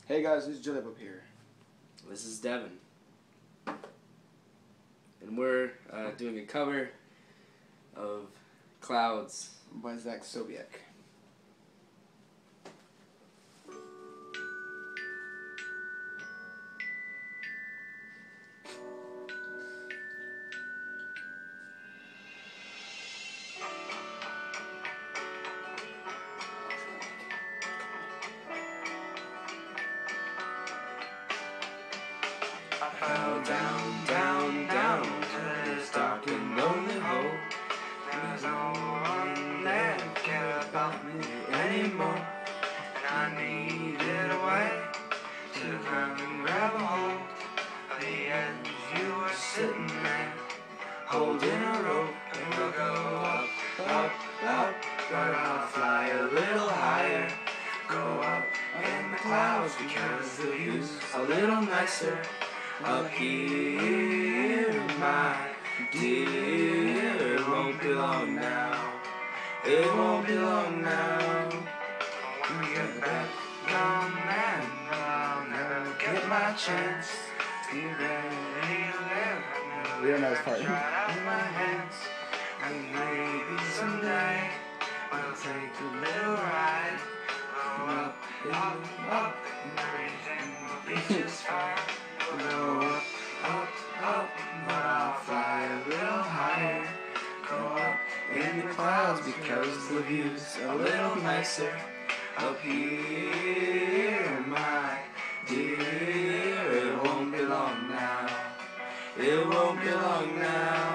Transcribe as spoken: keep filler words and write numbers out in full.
Hey guys, it's Jaleb up here. This is Devin. And we're uh, doing a cover of Clouds By Zach Sobiek. I fell down, down, down to this dark and lonely hole. There's no one there to care about me anymore. And I needed a way to come and grab a hold of the edge. You were sitting there, holding a rope. And we'll go up, up, up, but I'll fly a little higher. Go up in the clouds because the view's a little nicer up here, my dear. It won't be long now. It won't be long now. When we get back on land, I'll never get my chance. Be ready to live. We don't know this part. Right out of my hands. And maybe someday we'll take a little ride. Go up, up, up, and everything will be just fine. We'll go up, up, up, but I'll fly a little higher. Go up in the clouds because the view's a little nicer up here, my dear. It won't be long now. It won't be long now.